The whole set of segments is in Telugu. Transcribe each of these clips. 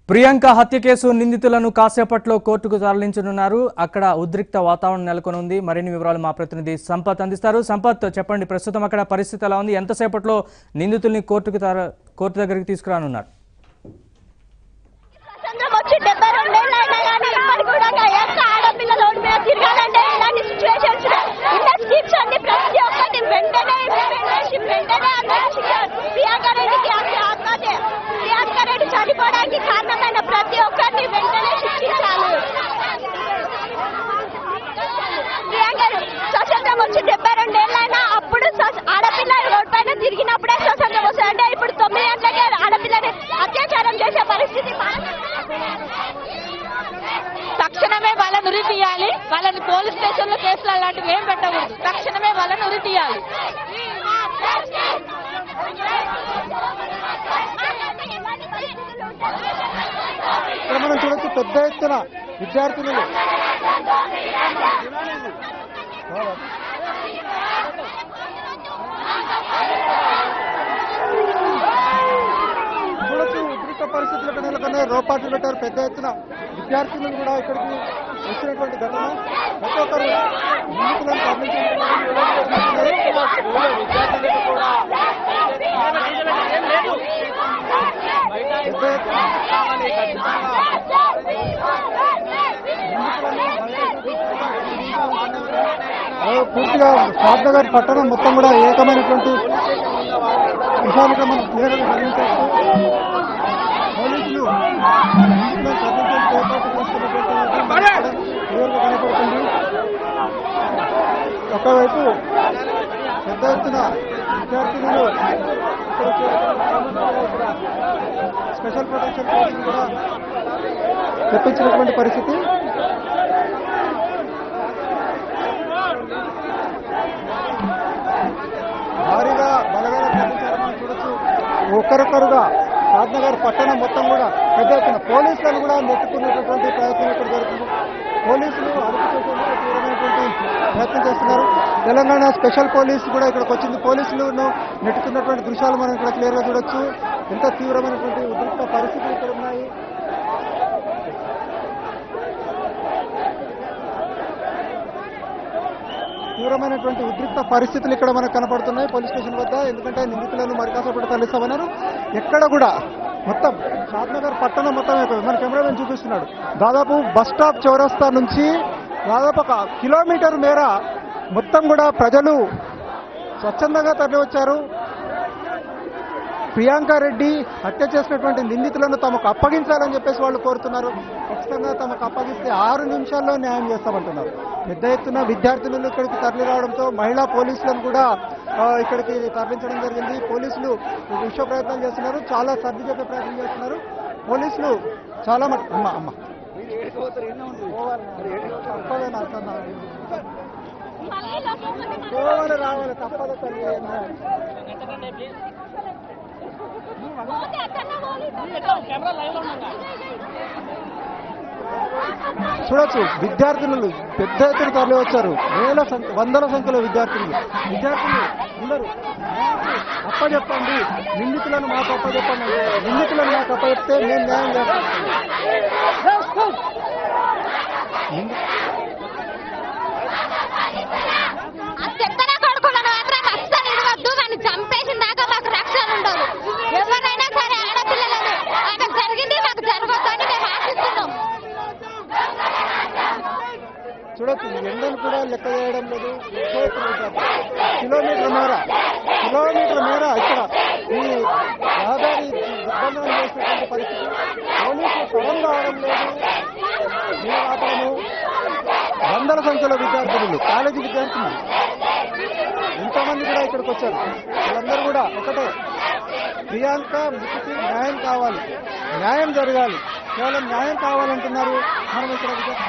ప్రియాంక హత్య కేసు నిందితులను కాసేపట్లో కోర్టుకు తరలించనున్నారు. అక్కడ ఉద్రిక్త వాతావరణం నెలకొనుంది. మరిన్ని వివరాలు మా ప్రతినిధి సంపత్ అందిస్తారు. సంపత్, చెప్పండి, ప్రస్తుతం అక్కడ పరిస్థితి ఎలా ఉంది? ఎంతసేపట్లో నిందితుల్ని కోర్టు దగ్గరికి తీసుకురానున్నారు? చనిపోవడానికి కారణమైన ప్రతి ఒక్కరిని వెంటనే శిక్షించాలి. ప్రియాంక స్వతంత్రం వచ్చి 72 ఏళ్ళైనా అప్పుడు ఆడపిల్ల రోడ్ పైన తిరిగినప్పుడే స్వతంత్రం వస్తుంది. అంటే ఇప్పుడు 9 గంటలకే ఆడపిల్లని అత్యాచారం చేసే పరిస్థితి. తక్షణమే వాళ్ళని ఉరి తీయాలి. వాళ్ళని పోలీస్ స్టేషన్ లో కేసులు అలాంటివి ఏం పెట్టకూడదు. తక్షణమే వాళ్ళని ఉరి తీయాలి. ఇక్కడ మనం చూడొచ్చు, పెద్ద ఎత్తున విద్యార్థులు చూడొచ్చు, ఉద్రిక్త పరిస్థితులకు నెలకొన్నాయి. రోపాట్లు పెట్టారు. పెద్ద ఎత్తున విద్యార్థులు కూడా ఇక్కడికి వచ్చినటువంటి ఘటన. ప్రతి ఒక్కరు నిందితులను పూర్తిగా షాద్నగర్ పట్టణం మొత్తం కూడా ఏకమైనటువంటి విషయాలుగా మనం క్లియర్గా గమనించవచ్చు. పోలీసులు క్లియర్గా కనపడుతుంది. ఒకవైపు పెద్ద ఎత్తున విద్యార్థులు స్పెషల్ ప్రొటెక్షన్ ఫోర్స్ కూడా తెప్పించినటువంటి పరిస్థితి. భారీగా బలమైన ప్రచారం చూడొచ్చు. ఒకరొకరుగా షాద్నగర్ పట్టణం మొత్తం కూడా పెద్ద ఎత్తున పోలీసులను కూడా నెట్టుకునేటటువంటి ప్రయత్నం ఇక్కడ జరుగుతుంది. పోలీసులు అదుపు చేసేందుకు తీవ్రమైనటువంటి ప్రయత్నం చేస్తున్నారు. తెలంగాణ స్పెషల్ పోలీస్ కూడా ఇక్కడికి వచ్చింది. పోలీసులను నెట్టుకున్నటువంటి దృశ్యాలు మనం ఇక్కడ క్లియర్గా చూడొచ్చు. ఎంత తీవ్రమైనటువంటి ఉద్రిక్త పరిస్థితులు ఇక్కడ ఉన్నాయి. తీవ్రమైనటువంటి ఉద్రిక్త పరిస్థితులు ఇక్కడ మనకు కనపడుతున్నాయి పోలీస్ స్టేషన్ వద్ద. ఎందుకంటే నిందితులను మరి కాసేపటి తరలిస్తామన్నారు. ఎక్కడ కూడా మొత్తం షాద్నగర్ పట్టణం మొత్తం మన కెమెరామెన్ చూపిస్తున్నాడు. దాదాపు బస్ స్టాప్ చౌరస్తా నుంచి దాదాపు 1 కిలోమీటర్ మేర మొత్తం కూడా ప్రజలు స్వచ్ఛందంగా తరలి వచ్చారు. ప్రియాంక రెడ్డి హత్య చేసినటువంటి నిందితులను తమకు అప్పగించాలని చెప్పేసి వాళ్ళు కోరుతున్నారు. ఖచ్చితంగా తమకు అప్పగిస్తే 6 నిమిషాల్లో న్యాయం చేస్తామంటున్నారు. పెద్ద ఎత్తున విద్యార్థులు ఇక్కడికి తరలి రావడంతో మహిళా పోలీసులను కూడా ఇక్కడికి తరలించడం జరిగింది. పోలీసులు విశ్వ ప్రయత్నాలు చేస్తున్నారు. చాలా సర్ది చెప్పే ప్రయత్నం చేస్తున్నారు. పోలీసులు చాలా అమ్మ రావాలి తప్పదు తల్లి. చూడొచ్చు, విద్యార్థులు పెద్ద ఎత్తున తరలి వచ్చారు. వందల సంఖ్యలో విద్యార్థులు అందరూ అప్పచెప్పండి, నిందితులను మాకు అప్పచెప్పండి, నిందితులను మాకు అప్పచెప్తే మేము న్యాయం చేస్తాం. చంపేసిన దాకా మాకు రక్షణ ఉండదు. ఎవరైనా సరే ఆడపిల్లలను మాకు జరిగింది మాకు జరగొద్దని మేము ఆశిస్తున్నాం. చూడొచ్చు, ఎండను కూడా లెక్క చేయడం లేదు. కిలోమీటర్ మేర ఇక్కడ ఈ రహదారి దిగ్బంధనం చేసినటువంటి పరిస్థితి. పోలీసులు సరం రావడం లేదు. ఆపడము. వందల సంఖ్యలో విద్యార్థులు, కాలేజీ విద్యార్థులు ఎంతోమంది కూడా ఇక్కడికి వచ్చారు. వాళ్ళందరూ కూడా ఒకటే, ప్రియాంక మృతికి న్యాయం కావాలి, న్యాయం జరగాలి, కేవలం న్యాయం కావాలంటున్నారు. మనం ఇక్కడ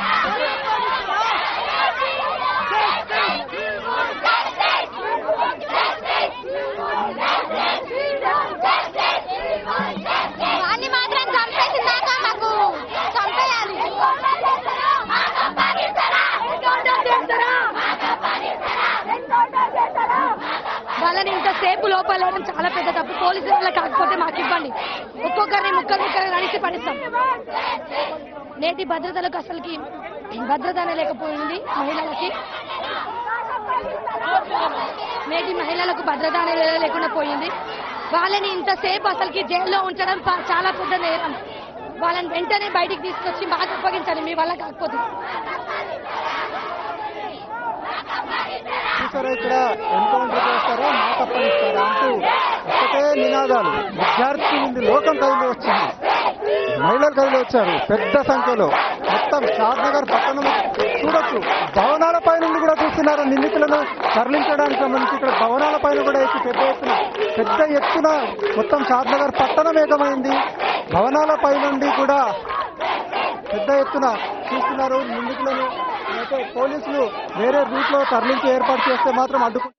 మాత్రం చంపేసిన దాకా మాకు చంపేయాలి. వాళ్ళని ఇంతసేపు లోపలేయడం చాలా పెద్ద తప్పు. పోలీసుల వల్ల కాకపోతే మాకు ఇవ్వండి, ఒక్కొక్కరిని ముక్కలు నడిచి పడిస్తాం. నేటి భద్రతలకు అసలుకి భద్రత లేకపోయింది. నేటి మహిళలకు భద్రత లేకుండా పోయింది. వాళ్ళని ఇంతసేపు అసలుకి జైల్లో ఉంచడం చాలా పెద్ద నేరం. వాళ్ళని వెంటనే బయటికి తీసుకొచ్చి మాకు అప్పగించాలి, మీ వల్ల కాకపోతే. చూసారా, ఇక్కడ ఎన్కౌంటర్ చేస్తారా, మాట అప్పగిస్తారా అంటూ ఒకటే నినాదాలు. విద్యార్థి నుండి లోకం కదిలి వచ్చింది, మహిళలు కదిలి వచ్చారు పెద్ద సంఖ్యలో. మొత్తం షాద్నగర్ పట్టణం చూడొచ్చు. భవనాల పై నుండి కూడా చూస్తున్నారు. నిందితులను తరలించడానికి సంబంధించి ఇక్కడ భవనాల పైన కూడా ఎక్కి పెద్ద ఎత్తున మొత్తం షాద్నగర్ పట్టణం ఏకమైంది. భవనాల పై నుండి కూడా పెద్ద ఎత్తున చూస్తున్నారు నిందితులను. అయితే పోలీసులు వేరే రూట్ లో తరలించి ఏర్పాటు చేస్తే మాత్రం అడ్డుకు